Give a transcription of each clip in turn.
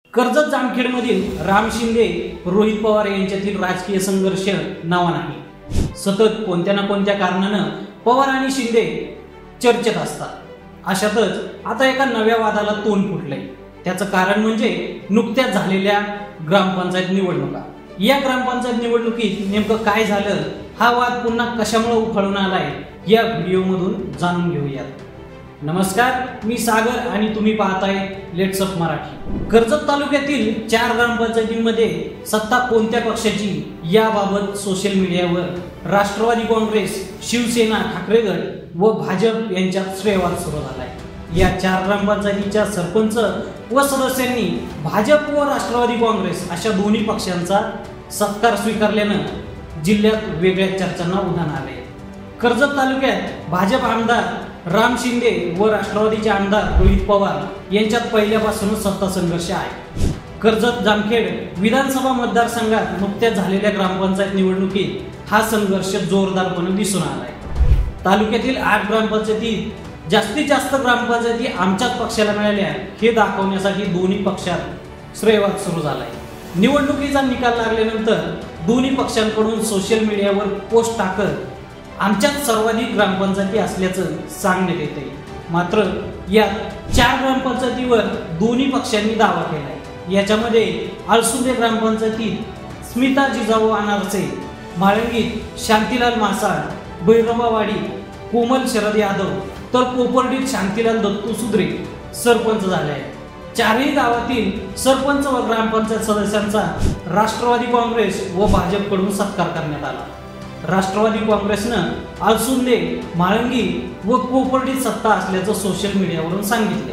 कर्जत जामखेडमधील राम शिंदे रोहित पवार यांच्यातील राजकीय संघर्ष नवा नाही। सतत कोणत्या ना कोणत्या कारणानं पवार आणि शिंदे चर्चेत असतात। अशातच आता एका नव्या वादाला तोंड फुटलंय। त्याचं कारण म्हणजे नुकत्याच झालेल्या ग्रामपंचायत निवडणुका। या ग्रामपंचायत निवडणुकीत नेमकं काय झालं, हा वाद पुन्हा कशामुळे उफाळून आलाय, या व्हिडिओमधून जाणून घेऊयात। नमस्कार, मी सागर आणि तुम्ही पाहताय लेट्स अप मराठी। कर्जत तालुक्यातील 4 ग्रामपंचायतींमध्ये सत्ता कोणत्या पक्षाची याबाबत सोशल मीडियावर राष्ट्रवादी काँग्रेस, शिवसेना, ठाकरे गट व भाजप यांच्यात श्रेयवाद सुरू झालाय। या 4 ग्रामपंचायतीच्या सरपंच व सदस्यांनी भाजप व राष्ट्रवादी काँग्रेस अशा दोन्ही पक्षांचा सत्कार स्वीकारल्यानं जिल्ह्यात वेगळ्या चर्चांना उधाण आले। कर्जत तालुक्यात भाजप आमदार राम शिंदे व राष्ट्रवादीचे आमदार रोहित पवार यांच्यात पहिल्यापासूनच सत्ता संघर्ष आहे। कर्जत जामखेड विधानसभा मतदारसंघात नुकत्याच झालेल्या ग्रामपंचायत निवडणुकीत हा संघर्ष जोरदारपणे दिसून आलाय। तालुक्यातील 8 ग्रामपंचायतीत जास्तीत जास्त ग्रामपंचायती आमच्याच पक्षाला मिळाल्या हे दाखवण्यासाठी दोन्ही पक्षात श्रेयवाद सुरू झालाय। निवडणुकीचा निकाल लागल्यानंतर दोन्ही पक्षांकडून सोशल मीडियावर पोस्ट टाकत आमच्यात सर्वाधिक ग्रामपंचायती असल्याचं सांगण्यात येते। मात्र यात 4 ग्रामपंचायतीवर दोन्ही पक्षांनी दावा केलाय। याच्यामध्ये अलसुंदे ग्रामपंचायतीत स्मिता जिजाऊ अनारसे, माळंगीत शांतीलाल मासाळ, भैरवावाडी कोमल शरद यादव तर कोपर्डीत शांतीलाल दत्तू सुद्रे सरपंच झाले आहेत। 4ही गावातील सरपंच व ग्रामपंचायत सदस्यांचा राष्ट्रवादी काँग्रेस व भाजपकडून सत्कार करण्यात आला। राष्ट्रवादी काँग्रेसनं अलसुंदे, माळंगी व कोपर्डीत सत्ता असल्याचं सोशल मीडियावरून सांगितले।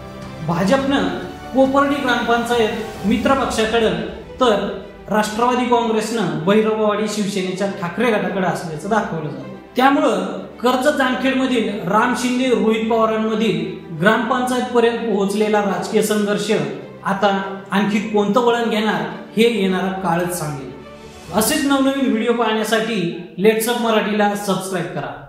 भाजपनं कोपर्डी ग्रामपंचायत मित्र पक्षाकडे तर राष्ट्रवादी काँग्रेसनं भैरवावाडी शिवसेनेच्या ठाकरे गटाकडे असल्याचं दाखवलं जातं। त्यामुळं कर्जत जामखेडमधील राम शिंदे रोहित पवारांमधील ग्रामपंचायत पर्यंत पोहोचलेला राजकीय संघर्ष आता आणखी कोणतं वळण घेणार हे येणारा काळच सांगेल। असेच नवनवीन व्हिडिओ पाहण्यासाठी लेट्स अप मराठीला सबस्क्राईब करा।